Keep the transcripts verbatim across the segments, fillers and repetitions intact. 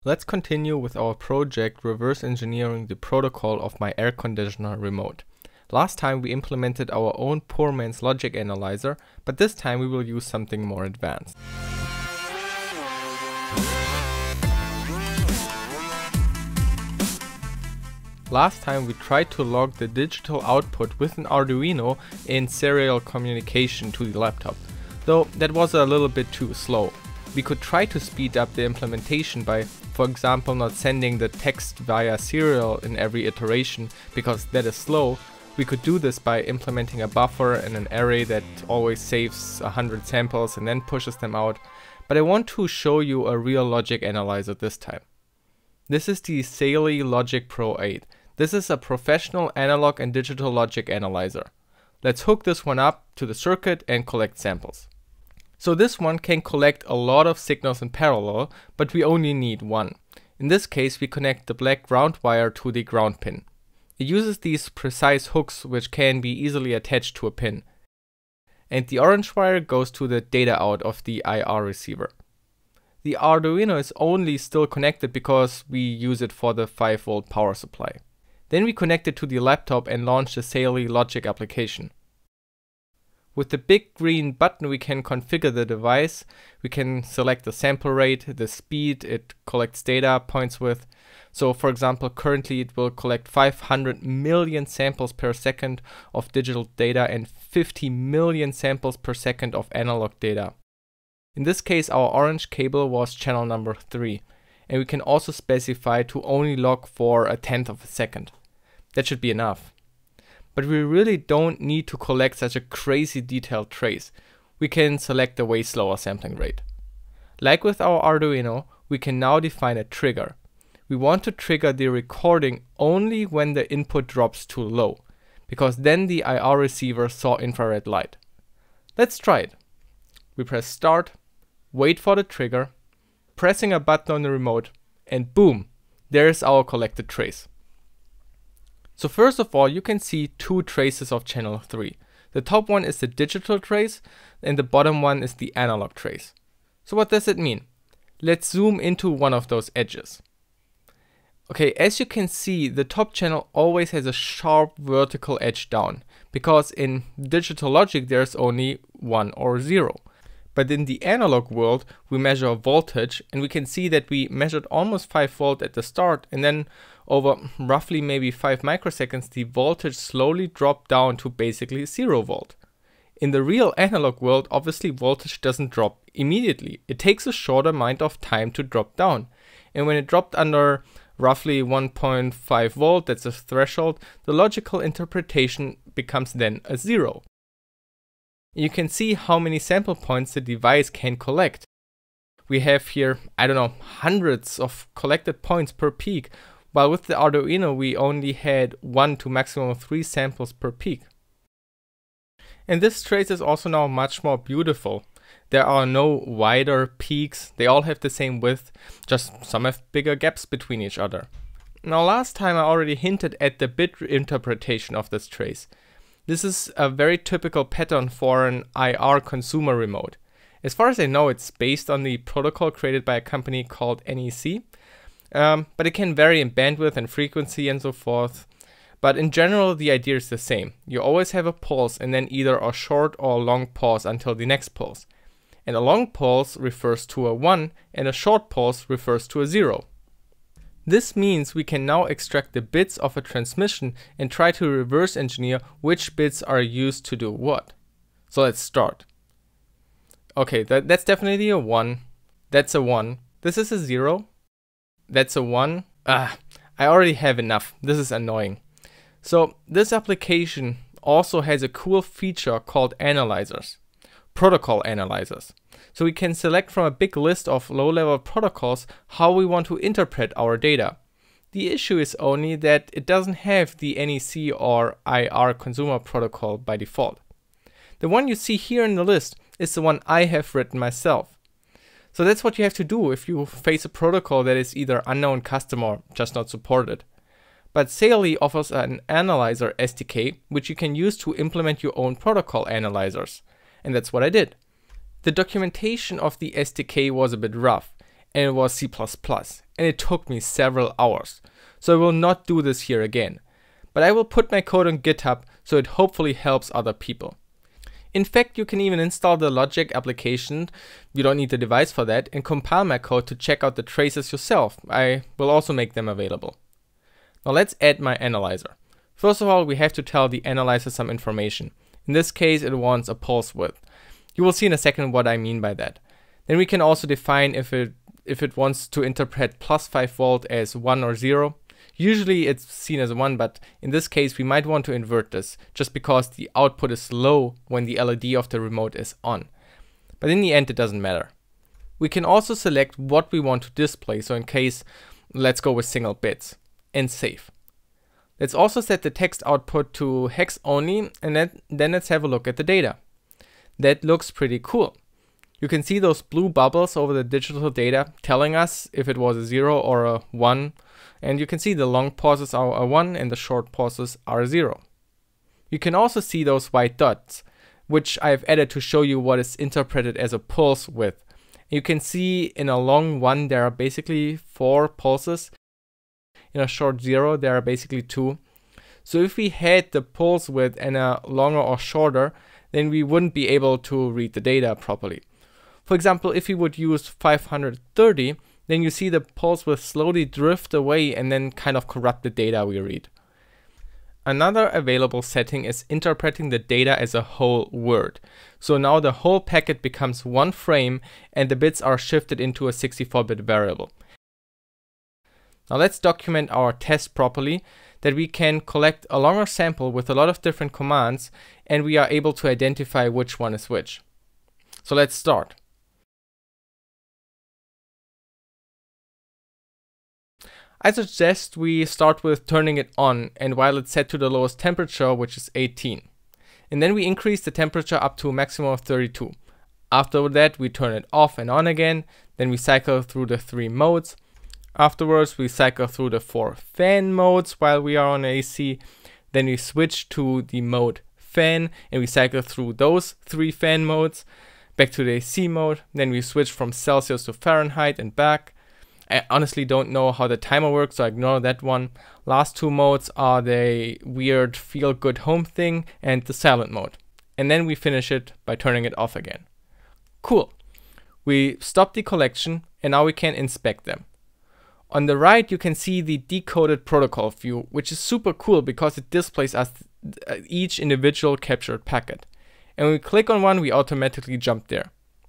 Let's continue with our project reverse engineering the protocol of my air conditioner remote. Last time we implemented our own poor man's logic analyzer, but this time we will use something more advanced. Last time we tried to log the digital output with an Arduino in serial communication to the laptop, though that was a little bit too slow. We could try to speed up the implementation by, for example, not sending the text via serial in every iteration, because that is slow. We could do this by implementing a buffer and an array that always saves one hundred samples and then pushes them out, but I want to show you a real logic analyzer this time. This is the Saily Logic Pro eight. This is a professional analog and digital logic analyzer. Let's hook this one up to the circuit and collect samples. So this one can collect a lot of signals in parallel, but we only need one. In this case, we connect the black ground wire to the ground pin. It uses these precise hooks which can be easily attached to a pin. And the orange wire goes to the data out of the I R receiver. The Arduino is only still connected because we use it for the five volt power supply. Then we connect it to the laptop and launch the Saily Logic application. With the big green button we can configure the device. We can select the sample rate, the speed it collects data points with. So for example, currently it will collect five hundred million samples per second of digital data and fifty million samples per second of analog data. In this case our orange cable was channel number three, and we can also specify to only log for a tenth of a second. That should be enough. But we really don't need to collect such a crazy detailed trace. We can select a way slower sampling rate. Like with our Arduino, we can now define a trigger. We want to trigger the recording only when the input drops too low, because then the I R receiver saw infrared light. Let's try it. We press start, wait for the trigger, pressing a button on the remote, and boom, there's our collected trace. So first of all, you can see two traces of channel three. The top one is the digital trace and the bottom one is the analog trace. So what does it mean? Let's zoom into one of those edges. Okay, as you can see, the top channel always has a sharp vertical edge down, because in digital logic there's only one or zero. But in the analog world, we measure voltage, and we can see that we measured almost five volt at the start, and then over roughly maybe five microseconds, the voltage slowly dropped down to basically zero volt. In the real analog world, obviously voltage doesn't drop immediately. It takes a short amount of time to drop down. And when it dropped under roughly one point five volt, that's a threshold, the logical interpretation becomes then a zero. You can see how many sample points the device can collect. We have here, I don't know, hundreds of collected points per peak, while with the Arduino we only had one to maximum three samples per peak. And this trace is also now much more beautiful. There are no wider peaks, they all have the same width, just some have bigger gaps between each other. Now last time I already hinted at the bit interpretation of this trace. This is a very typical pattern for an I R consumer remote. As far as I know, it's based on the protocol created by a company called N E C, um, but it can vary in bandwidth and frequency and so forth. But in general, the idea is the same. You always have a pulse and then either a short or a long pause until the next pulse. And a long pulse refers to a one and a short pulse refers to a zero. This means we can now extract the bits of a transmission and try to reverse engineer which bits are used to do what. So let's start. Okay, that, that's definitely a one. That's a one. This is a zero. That's a one. Ah, I already have enough. This is annoying. So this application also has a cool feature called analyzers. Protocol analyzers. So we can select from a big list of low-level protocols how we want to interpret our data. The issue is only that it doesn't have the N E C or I R consumer protocol by default. The one you see here in the list is the one I have written myself. So that's what you have to do if you face a protocol that is either unknown, custom, or just not supported. But Saily offers an analyzer S D K which you can use to implement your own protocol analyzers. And that's what I did. The documentation of the S D K was a bit rough, and it was C plus plus, and it took me several hours. So I will not do this here again, but I will put my code on GitHub so it hopefully helps other people. In fact, you can even install the Logic application, you don't need the device for that, and compile my code to check out the traces yourself. I will also make them available. Now let's add my analyzer. First of all, we have to tell the analyzer some information. In this case, it wants a pulse width. You will see in a second what I mean by that. Then we can also define if it if it wants to interpret plus five volt as one or zero. Usually it's seen as one, but in this case we might want to invert this, just because the output is low when the L E D of the remote is on. But in the end it doesn't matter. We can also select what we want to display, so in case, let's go with single bits, and save. Let's also set the text output to hex only, and then, then let's have a look at the data. That looks pretty cool. You can see those blue bubbles over the digital data telling us if it was a zero or a one, and you can see the long pauses are a one and the short pauses are a zero. You can also see those white dots, which I've added to show you what is interpreted as a pulse width. You can see in a long one there are basically four pulses. In a short zero there are basically two. So if we had the pulse width and a longer or shorter, then we wouldn't be able to read the data properly. For example, if we would use five hundred thirty, then you see the pulse width slowly drift away and then kind of corrupt the data we read. Another available setting is interpreting the data as a whole word. So now the whole packet becomes one frame and the bits are shifted into a sixty-four bit variable. Now let's document our test properly, that we can collect a longer sample with a lot of different commands and we are able to identify which one is which. So let's start. I suggest we start with turning it on, and while it's set to the lowest temperature, which is eighteen. And then we increase the temperature up to a maximum of thirty-two. After that we turn it off and on again, then we cycle through the three modes. Afterwards we cycle through the four fan modes while we are on A C. Then we switch to the mode fan and we cycle through those three fan modes. Back to the A C mode, then we switch from Celsius to Fahrenheit and back. I honestly don't know how the timer works, so ignore that one. Last two modes are the weird feel good home thing and the silent mode. And then we finish it by turning it off again. Cool. We stop the collection and now we can inspect them. On the right you can see the decoded protocol view, which is super cool because it displays us each individual captured packet. And when we click on one, we automatically jump there.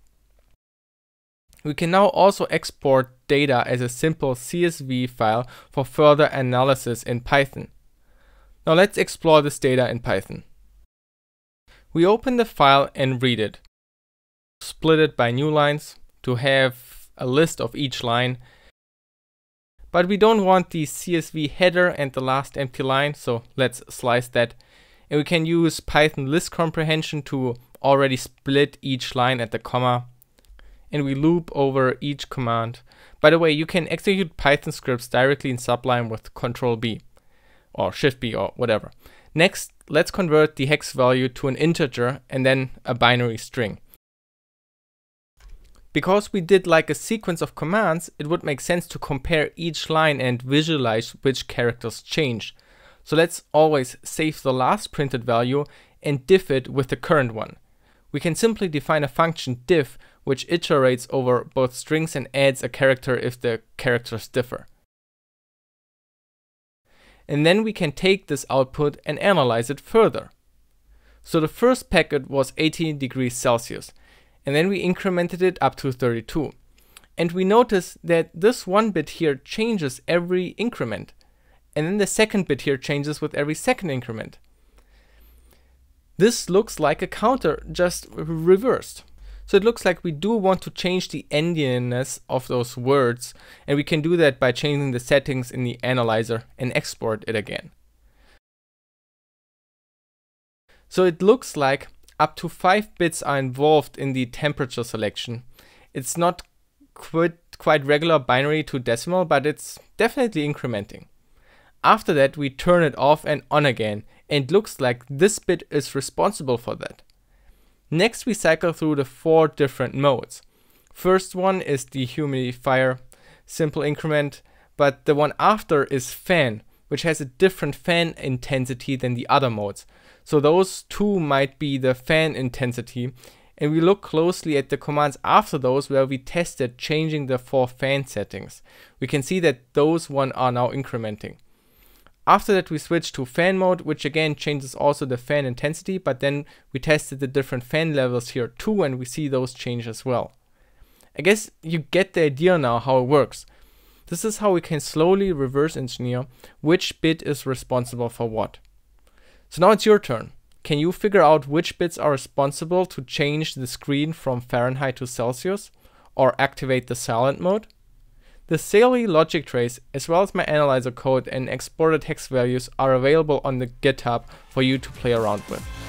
We can now also export data as a simple C S V file for further analysis in Python. Now let's explore this data in Python. We open the file and read it. Split it by new lines to have a list of each line. But we don't want the C S V header and the last empty line, so let's slice that. And we can use Python list comprehension to already split each line at the comma. And we loop over each command. By the way, you can execute Python scripts directly in Sublime with control B or shift B or whatever. Next, let's convert the hex value to an integer and then a binary string. Because we did like a sequence of commands, it would make sense to compare each line and visualize which characters changed. So let's always save the last printed value and diff it with the current one. We can simply define a function diff which iterates over both strings and adds a character if the characters differ. And then we can take this output and analyze it further. So the first packet was eighteen degrees Celsius, and then we incremented it up to thirty-two. And we notice that this one bit here changes every increment, and then the second bit here changes with every second increment. This looks like a counter, just reversed. So it looks like we do want to change the endianness of those words, and we can do that by changing the settings in the analyzer and export it again. So it looks like up to five bits are involved in the temperature selection. It's not quite, quite regular binary to decimal, but it's definitely incrementing. After that we turn it off and on again, and it looks like this bit is responsible for that. Next we cycle through the four different modes. First one is dehumidifier, simple increment, but the one after is fan, which has a different fan intensity than the other modes. So those two might be the fan intensity, and we look closely at the commands after those where we tested changing the four fan settings. We can see that those one are now incrementing. After that we switched to fan mode, which again changes also the fan intensity, but then we tested the different fan levels here too, and we see those change as well. I guess you get the idea now how it works. This is how we can slowly reverse engineer which bit is responsible for what. So now it's your turn. Can you figure out which bits are responsible to change the screen from Fahrenheit to Celsius or activate the silent mode? The Saleae logic trace as well as my analyzer code and exported hex values are available on the GitHub for you to play around with.